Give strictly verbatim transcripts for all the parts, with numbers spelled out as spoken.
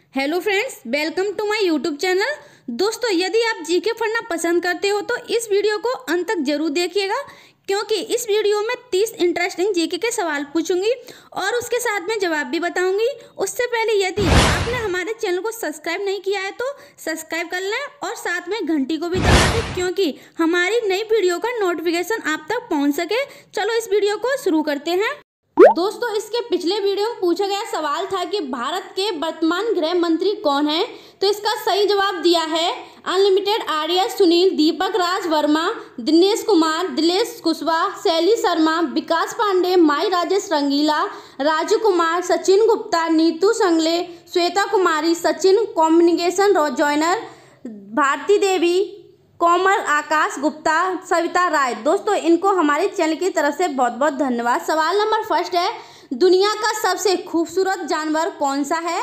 Hello friends, welcome to my YouTube channel. दोस्तों, यदि आप जीके पढ़ना पसंद करते हो तो इस वीडियो को अंत तक जरूर देखिएगा, क्योंकि इस वीडियो में तीस इंटरेस्टिंग जीके के सवाल पूछूंगी और उसके साथ में जवाब भी बताऊंगी। उससे पहले यदि आपने हमारे चैनल को सब्सक्राइब नहीं किया है तो सब्सक्राइब कर लें और साथ में घंटी को भी दबा दें, क्योंकि हमारी नई वीडियो का नोटिफिकेशन आप तक पहुँच सके। चलो इस वीडियो को शुरू करते हैं। दोस्तों, इसके पिछले वीडियो में पूछा गया सवाल था कि भारत के वर्तमान गृह मंत्री कौन हैं, तो इसका सही जवाब दिया है अनलिमिटेड आर्य सुनील, दीपक राज वर्मा, दिनेश कुमार, दिलेश कुशवाहा, शैली शर्मा, विकास पांडे, माई राजेश रंगीला, राजू कुमार, सचिन गुप्ता, नीतू संगले, श्वेता कुमारी, सचिन कम्युनिकेशन जॉइनर, भारती देवी, कोमल आकाश गुप्ता, सविता राय। दोस्तों, इनको हमारे चैनल की तरफ से बहुत बहुत धन्यवाद। सवाल नंबर फर्स्ट है, दुनिया का सबसे खूबसूरत जानवर कौन सा है?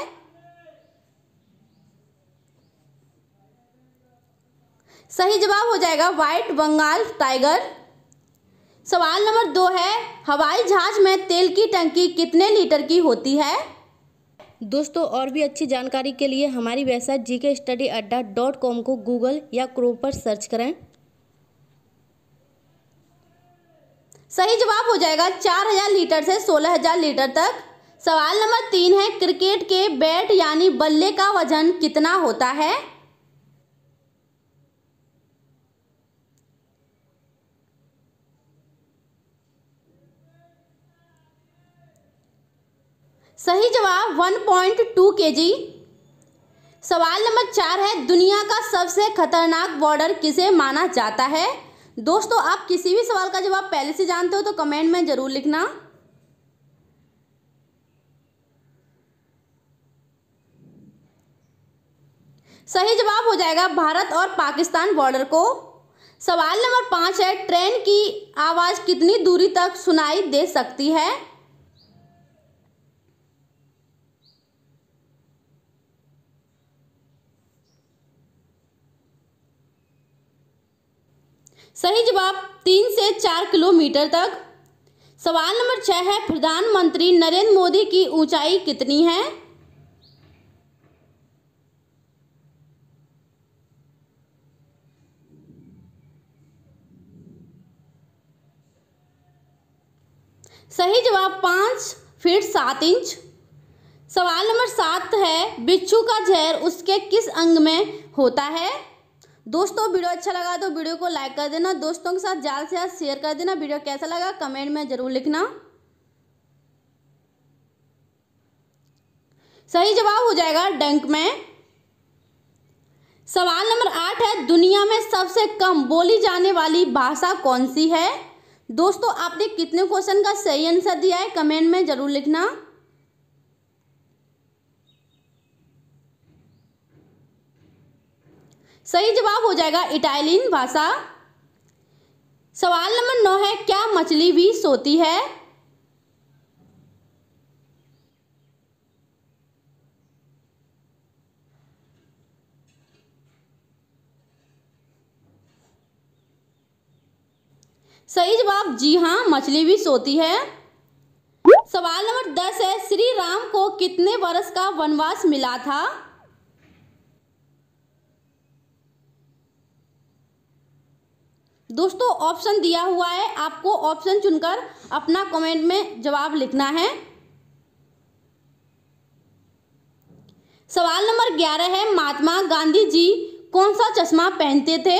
सही जवाब हो जाएगा व्हाइट बंगाल टाइगर। सवाल नंबर दो है, हवाई जहाज में तेल की टंकी कितने लीटर की होती है? दोस्तों, और भी अच्छी जानकारी के लिए हमारी वेबसाइट जी K study Adda dot com को गूगल या क्रोम पर सर्च करें। सही जवाब हो जाएगा चार हजार लीटर से सोलह हजार लीटर तक। सवाल नंबर तीन है, क्रिकेट के बैट यानी बल्ले का वजन कितना होता है? सही जवाब वन पॉइंट टू केजी। सवाल नंबर चार है, दुनिया का सबसे खतरनाक बॉर्डर किसे माना जाता है? दोस्तों, आप किसी भी सवाल का जवाब पहले से जानते हो तो कमेंट में जरूर लिखना। सही जवाब हो जाएगा भारत और पाकिस्तान बॉर्डर को। सवाल नंबर पाँच है, ट्रेन की आवाज कितनी दूरी तक सुनाई दे सकती है? सही जवाब तीन से चार किलोमीटर तक। सवाल नंबर छह है, प्रधानमंत्री नरेंद्र मोदी की ऊंचाई कितनी है? सही जवाब पाँच फीट सात इंच। सवाल नंबर सात है, बिच्छू का जहर उसके किस अंग में होता है? दोस्तों, वीडियो अच्छा लगा तो वीडियो को लाइक कर देना, दोस्तों के साथ ज़्यादा से ज़्यादा शेयर कर देना। वीडियो कैसा लगा कमेंट में जरूर लिखना। सही जवाब हो जाएगा डंक में। सवाल नंबर आठ है, दुनिया में सबसे कम बोली जाने वाली भाषा कौन सी है? दोस्तों, आपने कितने क्वेश्चन का सही आंसर दिया है कमेंट में जरूर लिखना। सही जवाब हो जाएगा इटालियन भाषा। सवाल नंबर नौ है, क्या मछली भी सोती है? सही जवाब जी हाँ, मछली भी सोती है। सवाल नंबर दस है, श्री राम को कितने वर्ष का वनवास मिला था? दोस्तों, ऑप्शन दिया हुआ है, आपको ऑप्शन चुनकर अपना कमेंट में जवाब लिखना है। सवाल नंबर ग्यारह है, महात्मा गांधी जी कौन सा चश्मा पहनते थे?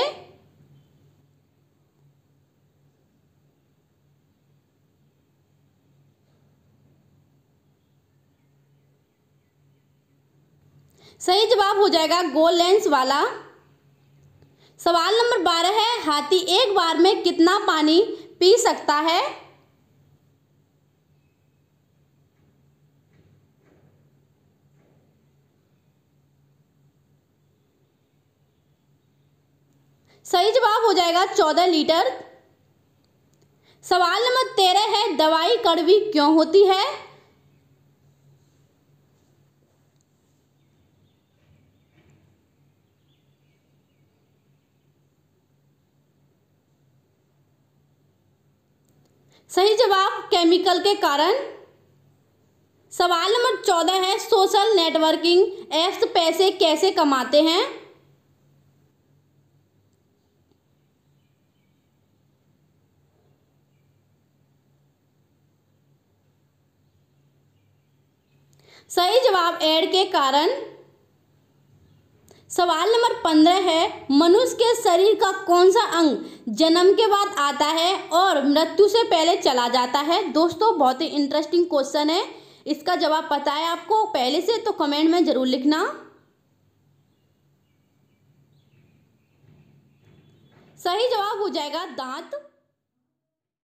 सही जवाब हो जाएगा गोल लेंस वाला। सवाल नंबर बारह है, हाथी एक बार में कितना पानी पी सकता है? सही जवाब हो जाएगा चौदह लीटर। सवाल नंबर तेरह है, दवाई कड़वी क्यों होती है? सही जवाब केमिकल के कारण। सवाल नंबर चौदह है, सोशल नेटवर्किंग ऐप्स पैसे कैसे कमाते हैं? सही जवाब ऐड के कारण। सवाल नंबर पंद्रह है, मनुष्य के शरीर का कौन सा अंग जन्म के बाद आता है और मृत्यु से पहले चला जाता है? दोस्तों बहुत ही इंटरेस्टिंग क्वेश्चन है, इसका जवाब पता है आपको पहले से तो कमेंट में जरूर लिखना। सही जवाब हो जाएगा दांत।